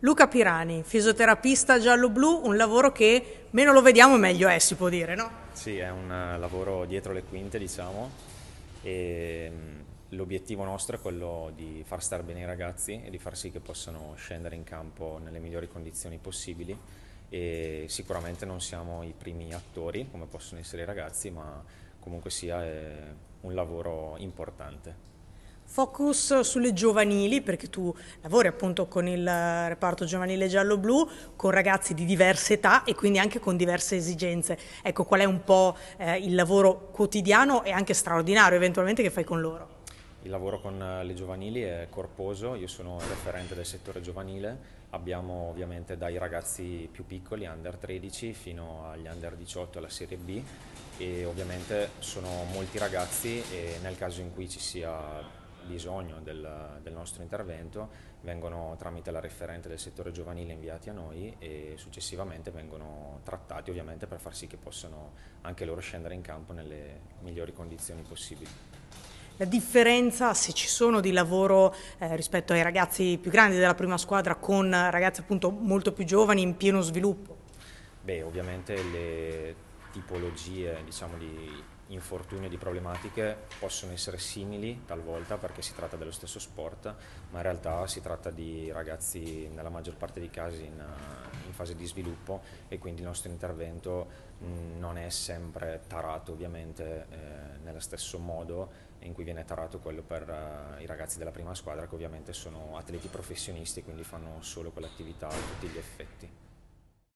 Luca Pirani, fisioterapista giallo-blu, un lavoro che meno lo vediamo meglio è, si può dire, no? Sì, è un lavoro dietro le quinte, diciamo, e l'obiettivo nostro è quello di far stare bene i ragazzi e di far sì che possano scendere in campo nelle migliori condizioni possibili e sicuramente non siamo i primi attori, come possono essere i ragazzi, ma comunque sia è un lavoro importante. Focus sulle giovanili, perché tu lavori appunto con il reparto giovanile giallo-blu, con ragazzi di diverse età e quindi anche con diverse esigenze. Ecco, qual è un po' il lavoro quotidiano e anche straordinario eventualmente che fai con loro? Il lavoro con le giovanili è corposo, io sono il referente del settore giovanile, abbiamo ovviamente dai ragazzi più piccoli, under 13, fino agli under 18 alla Serie B e ovviamente sono molti ragazzi e nel caso in cui ci sia bisogno del nostro intervento vengono tramite la referente del settore giovanile inviati a noi e successivamente vengono trattati ovviamente per far sì che possano anche loro scendere in campo nelle migliori condizioni possibili. La differenza, se ci sono, di lavoro rispetto ai ragazzi più grandi della prima squadra con ragazzi appunto molto più giovani in pieno sviluppo? Beh, ovviamente le tipologie, diciamo, di infortuni e di problematiche possono essere simili talvolta perché si tratta dello stesso sport, ma in realtà si tratta di ragazzi nella maggior parte dei casi in fase di sviluppo e quindi il nostro intervento non è sempre tarato ovviamente nello stesso modo in cui viene tarato quello per i ragazzi della prima squadra che ovviamente sono atleti professionisti e quindi fanno solo quell'attività a tutti gli effetti.